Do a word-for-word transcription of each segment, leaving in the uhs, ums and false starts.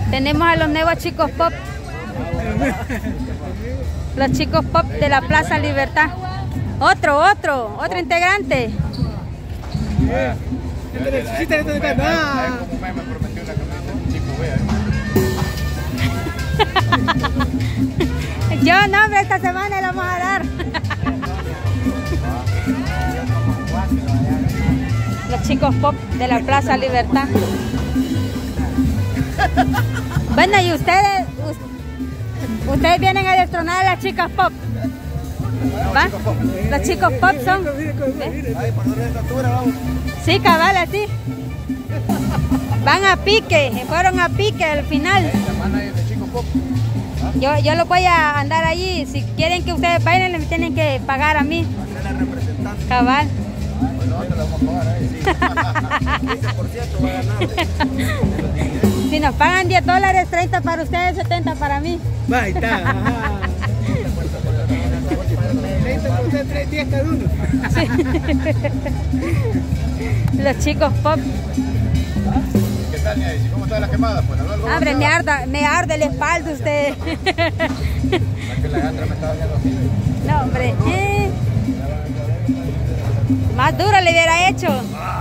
Tenemos a los nuevos chicos pop. Los chicos pop de la Plaza Libertad. Otro, otro, otro integrante. Yo no, hombre, esta semana le vamos a dar. Los chicos pop de la Plaza Libertad. Bueno, y ustedes, ustedes vienen a destronar a las chicas pop. ¿Va? Los chicos pop son. ¿Eh? Sí, cabal, así. Van a pique, fueron a pique al final. Yo, yo los voy a andar allí. Si quieren que ustedes bailen, me tienen que pagar a mí. Cabal. Si nos pagan diez dólares, treinta para ustedes, setenta para mí. Ahí está. treinta por ustedes, diez cada uno. Sí. Los chicos pop. ¿Qué tal, Niaisi? ¿Cómo está la quemada? Pues, ¿no? Abre, me arde, me arde la espalda usted. No, hombre. Eh. Más duro le hubiera hecho.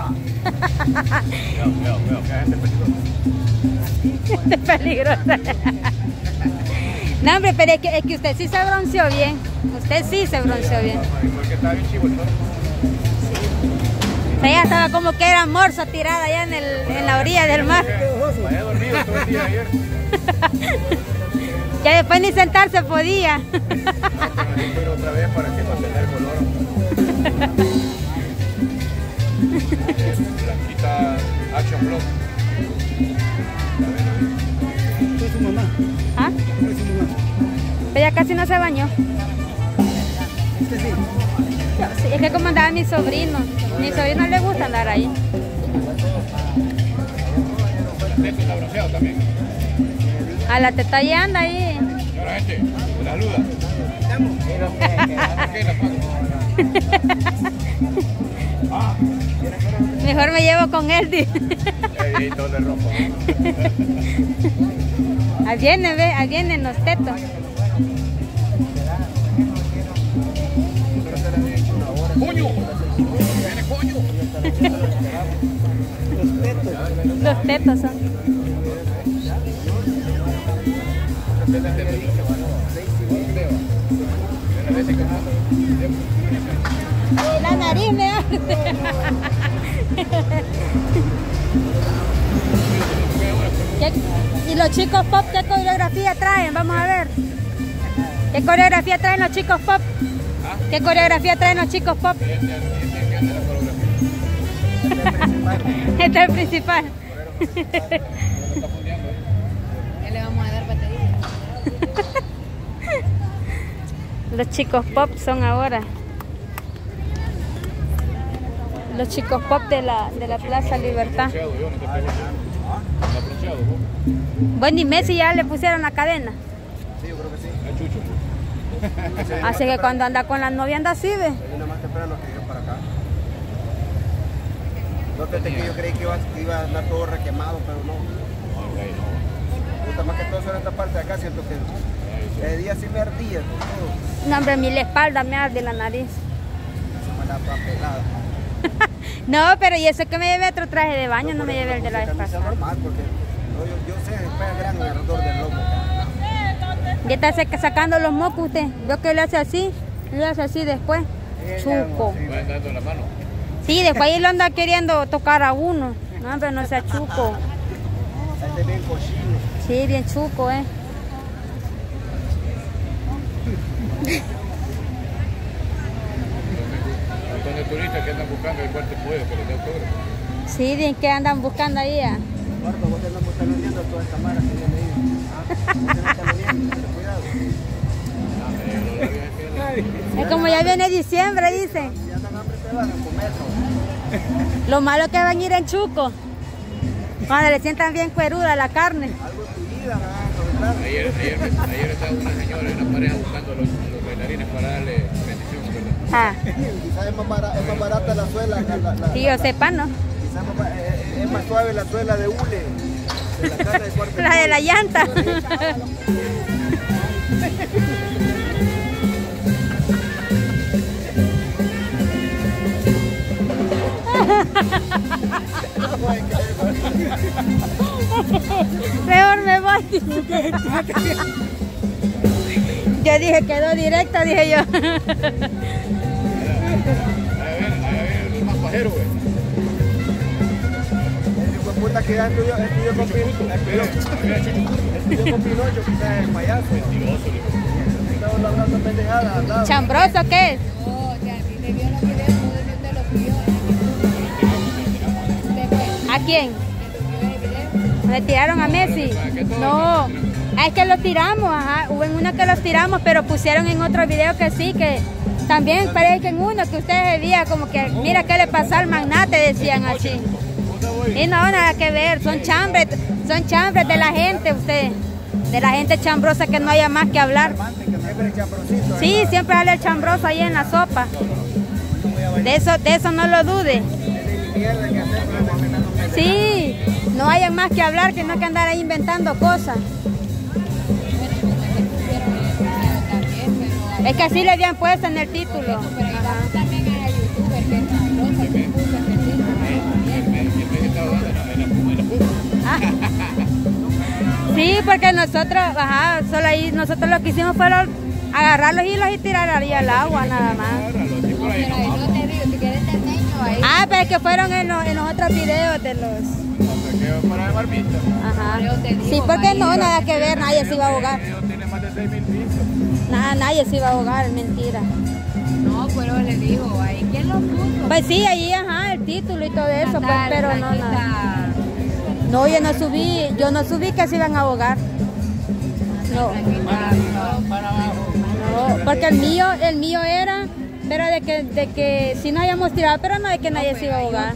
Gente peligrosa. No, hombre, pero es que, es que usted sí se bronceó bien. Usted sí se bronceó bien. Porque estaba bien chivo el sol. Ella estaba como que era morsa tirada allá en, el, en la orilla del mar. Había dormido todo el día ayer. Ya después ni sentarse podía. Pero otra vez para que mantener el color. Blanquita Action Block. ¿Fue su mamá? ¿Ah? ¿Fue su mamá? Ella casi no se bañó. ¿Usted sí? Sí, es que como andaba mi sobrino. Mi sobrino le gusta andar ahí. Este está bronceado también. A la teta ya anda ahí. Señora gente, se la saluda. ¿Por qué la pago? Mejor me llevo con él. Ahí todo de rojo. Ahí vienen, ve, ahí vienen los tetos. ¡Coño! ¡Viene coño! Los tetos. Los tetos son. La nariz me arde. ¿Y los chicos pop qué coreografía traen? Vamos a ver. ¿Qué coreografía traen los chicos pop? ¿Qué coreografía traen los chicos pop? Este es el principal. Ya le vamos a dar batería. Los chicos pop son ahora. Los chicos pop de la, de la Plaza Libertad. Bueno, y Messi ya le pusieron la cadena. Sí, yo creo que sí. Así que cuando anda con la novia anda así, ve. Yo nada más te espero lo que yo para acá. No pensé que yo creí que iba, que iba a andar todo requemado, pero no. Me gusta más que todo sobre esta parte de acá, siento que el día sí me ardía. Todo. No, hombre, mi la espalda me arde la nariz. Se me la papelada. No, pero y eso que me llevé otro traje de baño, no me llevé el de la vez pasada. Normal, porque no, yo, yo sé, después gran alrededor del lomo. Ya está sacando los mocos usted. Veo que le hace así, le hace así después. Chuco. Va dando la mano. Sí, después ahí lo anda queriendo tocar a uno. No, pero no sea chuco. Este es bien cochino. Sí, bien chuco, eh. Un montón de turistas que andan buscando el cuarto puede, que les dé autógrafo. Sí, bien que andan buscando ahí. ¿Eh? Eduardo, vos te andamos taloneando toda esta mara que viene ahí. ¿Ah? Vos te andás taloneando, ten cuidado. Es como ya viene diciembre, dicen. Si andan hambre te van a comer, ¿no? Lo malo es que van a ir en chuco. Cuando le sientan bien cueruda la carne. Algo en tu vida, ¿no? Ayer, ayer, ayer estaba una señora en una pareja buscando a los, a los bailarines para darle bendición, ¿verdad? Ah. Quizás es más, barata, es más barata la suela. La, la, Sí, yo sepa, ¿no? Quizás es más, es, es más suave la suela de hule. De la caja de cuarto. La de la llanta. Peor me voy. Yo dije, quedó directo, dije yo. Ahí viene, ahí viene el más pajero, güey. El hijo de puta que ya estudió, estudió con Pinocho. Estudió con Pinocho, quizás el payaso. Mentiroso, hijo. Estaba hablando pendejadas al lado. ¿Chambroso qué es? No, o sea, a ti te vio los videos, no te los vio. Después, ¿A quién? ¿te vio el video? ¿Le tiraron a Messi? No, es que lo tiramos, ajá. Hubo en uno que los tiramos, pero pusieron en otro video que sí, que también parece que en uno que ustedes veían como que, mira qué le pasó al magnate, decían así. Y no, nada que ver, son chambres, son chambres de la gente, ustedes. De la gente chambrosa que no haya más que hablar. Siempre chambrosito. Sí, siempre sale el chambroso ahí en la sopa. De eso, de eso no lo dude. Mierda que hacer, pero no me dan un Sí, no hayan más que hablar, que no que andar ahí inventando cosas. Es que así le habían puesto en el título. Pero igual también era youtuber que es sabroso, que puso ese título. Ah. Sí, porque nosotros, ajá, solo ahí, nosotros lo que hicimos fue agarrar los hilos y tirar ahí al agua, nada más. No, pero ahí no te digo, si quieres te enseño ahí. Ah, pero es que fueron en los, en los otros videos de los... Para de barbita. Ajá. Yo te digo, Sí, porque no, ahí. nada que ver, nadie se iba a ahogar. El video tiene más de seis mil vistas. Nada, nadie se iba a ahogar, mentira. No, pero le digo, ahí, ¿quién lo puso? Pues sí, ahí, ajá, el título y todo eso, pues, Natal, pero no, Blanquita. nada. No, yo no subí, yo no subí que se iban a ahogar. No, Blanquita, no. no, porque el mío, el mío era, pero de que, de que sí nos habíamos tirado, pero no de que nadie se iba a ahogar.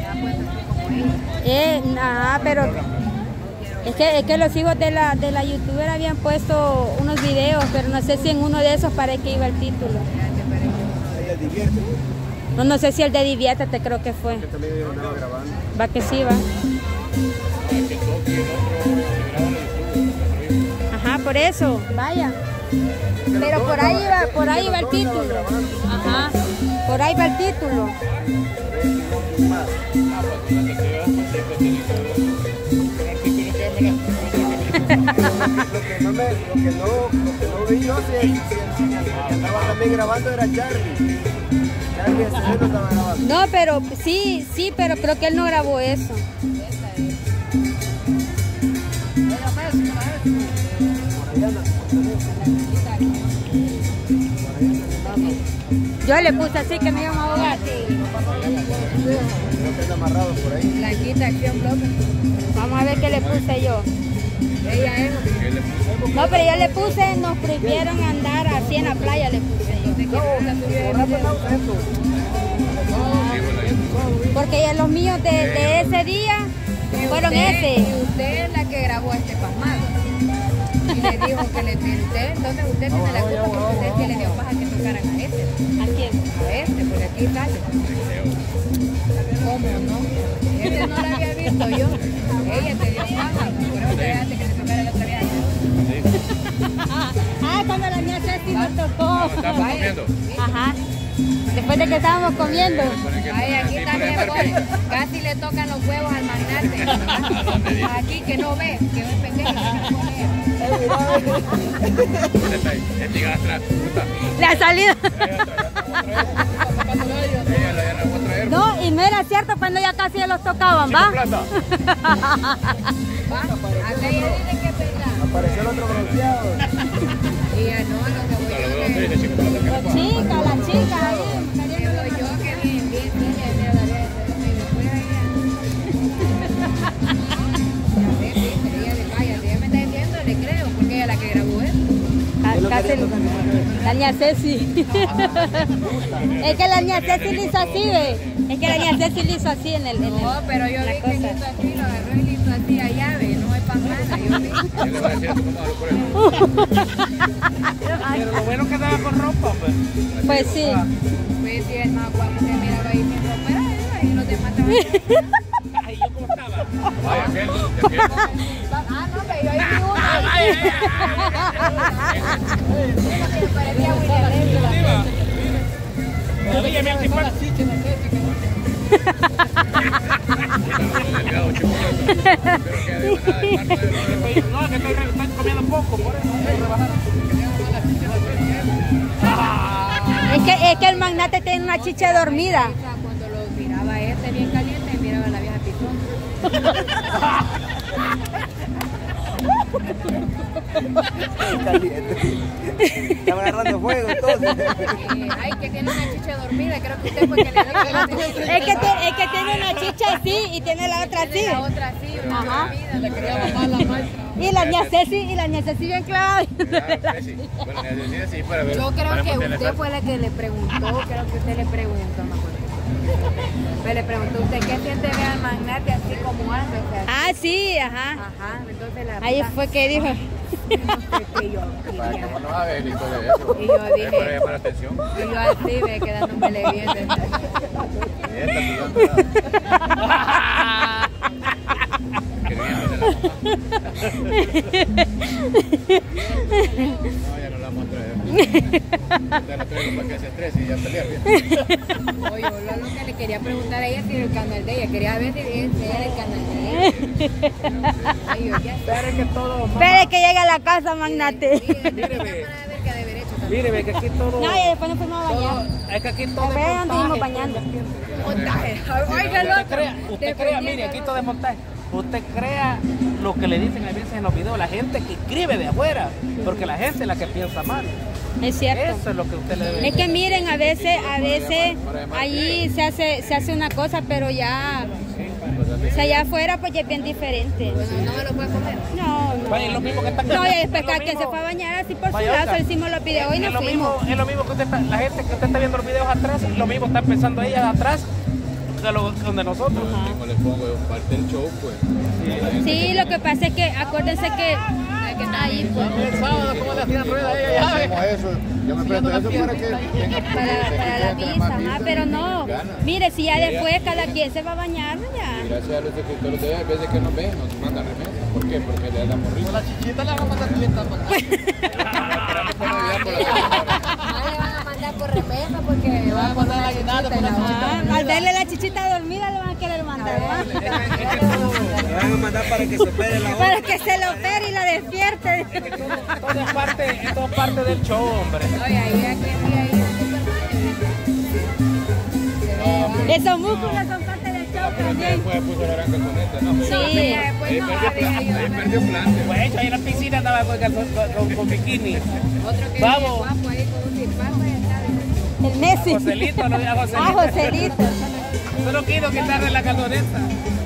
Eh, ajá, pero es que, es que los hijos de la, de la youtuber habían puesto unos videos, pero no sé si en uno de esos parece que iba el título. Ella divierte. No, no sé si el de Diviértete creo que fue. Que también yo andaba grabando. Va que sí, va. Que Toki y el otro se graban en YouTube. Ajá, por eso, vaya. Pero por ahí va, por ahí va el título. Ajá, por ahí va el título. Ah, pues cuando te veas, pues siempre tienes que ver un artículo que me la... Lo que no me, lo que no, lo que no vi yo, si, si, si el que andaba también grabando era Charlie. Charlie ese no estaba grabando. No, pero sí, sí, pero creo que él no grabó eso. Yo le puse así que me iban a ahogar. Creo que anda amarrado por ahí. Blanquita, acción bloque. Vamos a ver qué le puse yo. Ella es. No, pero yo le puse, nos prohibieron andar así en la playa, le puse yo. Porque ya los míos de, de ese día fueron Usted- ese. Y usted es la que grabó a este pasmado. Y le dijo que le usted, entonces usted tiene la culpa porque usted sí le dio paja que tocaran a este. ¿A quién? A este, porque aquí sale. ¿Cómo no? Este no lo había visto yo. Ella te dio paja, por eso te dejaste que le tocara la otra vez. Ah, cuando la mía Ceci nos tocó. Estamos comiendo. Ajá. Después de que estábamos comiendo. Ay, aquí también voy. Casi le tocan los huevos al magnate. Aquí que no ve, que es pendejo. Este gastra, puta. Le ha salido. Ella la ya no va a traer. No, y no era cierto cuando ya casi ya los tocaban, ¿va? Plata. Acá ella dice que es verdad. Apareció el otro bronceado. Y ya no, lo que voy Para yo los que... tres de cinco plata que La le chica, la chica. ahí, Que voy yo que bien, bien, bien, ya le daré y después allá. Ya sé, sí, pero ella de vaya, si ella me está diciendo, le creo, porque ella es la que grabó eso. Ca- Casi, la niña Ceci. Es que la niña Ceci le hizo así, ¿ve? Es que la niña Ceci le hizo así en el... En el No, pero yo la vi que cosa. le hizo así, lo agarró y le hizo así a llave, no es para nada, yo vi. Yo le voy a decir a tu mamá por eso. Pero lo bueno que andaba con ropa, pues. Pues sí. Pues si el más guapo se miraba ahí mi ropa, era él, y los demás estaban... Ay, yo cómo estaba. Vaya, aquel, aquel. Ah, no, pero yo ahí vi uno. Parecía William Levy. Todavía me hace falta. No, que estoy, estoy comiendo poco, por eso estoy rebajando. Es que, es que el magnate tiene una chicha dormida. Cuando lo miraba este bien caliente, miraba a la vieja pitón. Caliente. Estaba agarrando fuego entonces. Eh, ay, que tiene una chicha dormida, creo que usted fue que le dio. Es que, te- es que tiene una chicha así y tiene la otra así. La otra sí, una Ajá. dormida. Le quería mamar la maestra. Y la niña Ceci, y la niña Ceci bien clavada. Bueno, necesito sí para ver. Yo creo para que mantener usted fue la que le preguntó, creo que usted le preguntó, me acuerdo. Pues le preguntó usted qué siente ver al magnate así como anda, o sea, Ah, sí, ajá. ajá, entonces la Ahí puta, fue que dijo. no sé qué yo Para que quería. no nos haga el hijo de eso. Y yo Es dije- para llamar la atención. Y yo así me quedándome le viendo. Esta pillando nada. Queriéndose la mamá. No, ya no la vamos a traer. Ya la traigo para que se estrese y ya pelea bien. Oye, yo lo que le quería preguntar a ella si era el canal de ella. Quería ver si ese era el canal de ella. Ay, yo ya Espere que todo. Espere que llegue a la casa, magnate. Mire, ve. que de derecho también. Mire, ve que aquí todo. No, y después nos fuimos a bañar. todo- es que aquí todo es Después anduvimos montaje. bañando. Montaje. Oiga, Usted loco. crea, usted crea, mire, aquí todo es montaje. Usted crea lo que le dicen a veces en los videos, la gente que escribe de afuera, porque la gente es la que piensa mal. Es cierto. Eso es lo que usted le debe. Es que miren, a veces, a veces allí se hace, se hace una cosa, pero ya, o sea, allá afuera pues ya es bien diferente. Bueno, no me lo puede comer. No, no. Vaya, es lo mismo que está No, y después es lo cada quien se mismo- fue a bañar así por su Vaya, lado, oiga, hicimos los videos y es nos lo fuimos. mismo, es lo mismo que usted está, la gente que usted está viendo los videos atrás, lo mismo está pensando ella atrás de lo de nosotros. Como les pongo, es parte del show, pues. Sí, lo que pasa es que acuérdense que ahí pues, El sábado, ¿cómo le hacían rueda a ella? Ya ve. Hacemos eso, yo me presto eso para que tenga para, para la misa, ajá, pero no. Mire, si ya después cada quien se va a bañar, ya. Gracias a los suscriptores de ella, hay veces que nos ven, nos mandan remesas. ¿Por qué? Porque le damos risa. La chichita le van a mandar clienta para acá. No le van a mandar por remesa porque va a mandar la guinada por la Ah, al verle la chichita dormida le van a querer mandar, ¿va? Me van a mandar para que se opere la Para otra. que se lo opere y la despierte. Todo es parte, todo es parte del show, hombre. Oye, ahí aquí ahí Esos músculos son parte del show también. Después puso la gran calzoneta, ¿no? Sí. Ahí perdió plante, ahí perdió plante. Pues hecho, ahí en la piscina andaba con, con, con, con bikini. otro que Vamos. es guapo ahí con un silbato y está. El Messi. Joselito, no diga Joselito. Ah, Joselito. Solo quiero quitarle la calzoneta.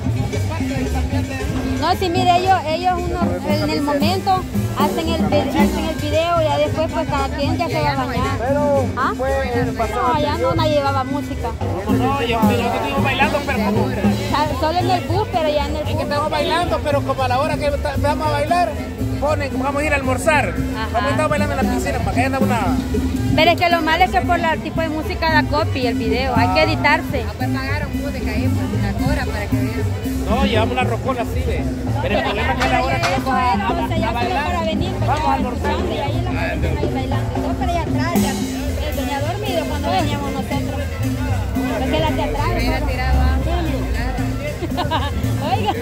No, sí, mire, ellos, ellos uno, en el momento hacen el, vi- hacen el video y ya después pues cada quien ya se va a bañar. Pero ¿Ah? fue el No, pasado. allá no nadie llevaba música. No, yo, yo estoy bailando, pero como. Sa- Solo en el bus, pero ya en el Es que bus. estamos bailando, pero como a la hora que ta- vamos a bailar, ponen, vamos a ir a almorzar. Vamos a estar bailando en la piscina para que haya una. Pero es que lo malo es que por el tipo de música da copy el video, hay que editarse. Ah, pues pagaron música ahí, pues una hora para que vieran. No, llevamos una rocola así de. Pero el problema es que a la hora que Eso vamos a, era, o sea, a, ya a solo para bailar, venir, pues, vamos a ya almorzar. escuchando, y ahí la gente ahí bailando. Y todo para allá atrás, ya, él venía dormido cuando veníamos nosotros. Porque las de atrás. Hubiera ¿no? tirado abajo, claro. Oiga.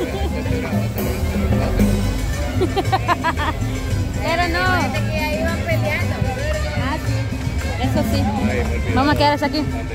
Pero no. Fíjate que ahí iban peleando. Ah, sí. Eso sí. Vamos a quedarse aquí.